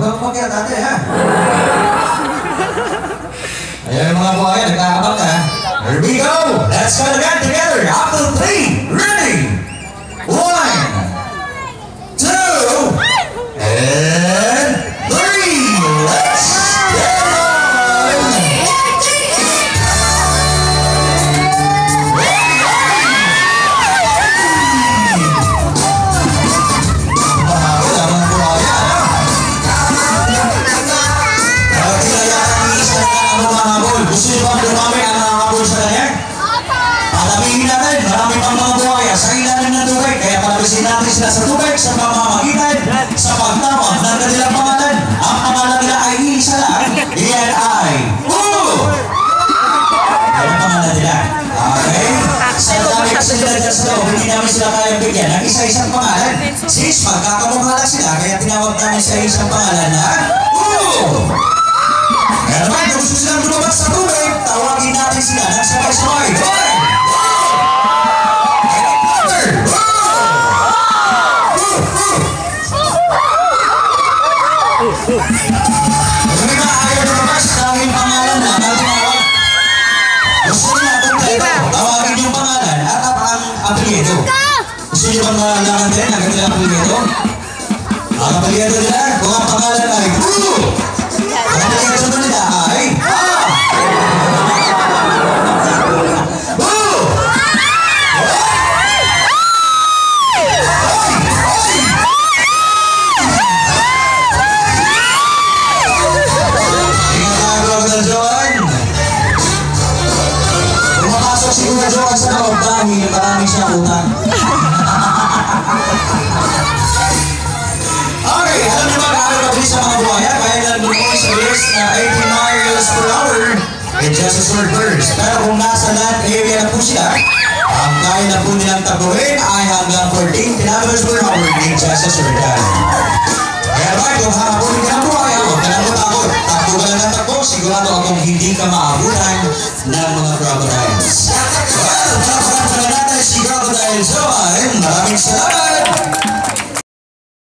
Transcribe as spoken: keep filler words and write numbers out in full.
kang umakyat ate, ha? Ayan mga buhaya, nagkakabang ka. Here we go! Let's go again together! Up to three! Ready! One! Two! And three! Let's go! Gusto nyo bang dumami ang nakakabol sa kanya? Palabihin natin, marami pang mga buhaya sa ilalim ng tubig, kaya palabisin natin sila sa tubig sa pamamagitan sa pagtawag ng kanilang pangalan. Ang pangalan nila ay isa lang, iyan ay Woo! Yan ang pangalan nila. Okay? Sa dami kasi nila dyan sa loob, hindi namin sila kayang bigyan ng isa-isang pangalan. Since magkakamukha lang sila, kaya tinawag namin sa isang pangalan na Woo! Kaya naman, kung gusto silang lumabas sa tubig, tawagin natin sila ng sabay-sabay. Okay! Kung may maayaw lumabas, tawagin pangalan na tinawag. Gusto nyo natin kayo, tawagin yung pangalan at ang apelyido. Gusto nyo bang malaman din ang kanilang apelyido? Ang apelyido nila, kung ang pangalan ay Woo! Ang apelyido nila ay Ah! Woo! Siguro Joan sa loob dahil marami siya utang. Okay, alam niyo ba gaano kabilis sa mga buhaya? Kaya lang lumos sa bilis na eighty miles per hour in just a short burst. Pero kung nasa land area na po sila, ang kaya na po nilang tabuhin ay hanggang fourteen kilometers per hour in just a short time. Kaya ba, kung hakapunin ka ng buhaya, huwag ka lang matakot. Takbo ka lang ng takbo, sigurado akong hindi ka maabutan ng mga crocodiles. Well, palapakan pala natin si Crocodile Joan. Maraming salamat.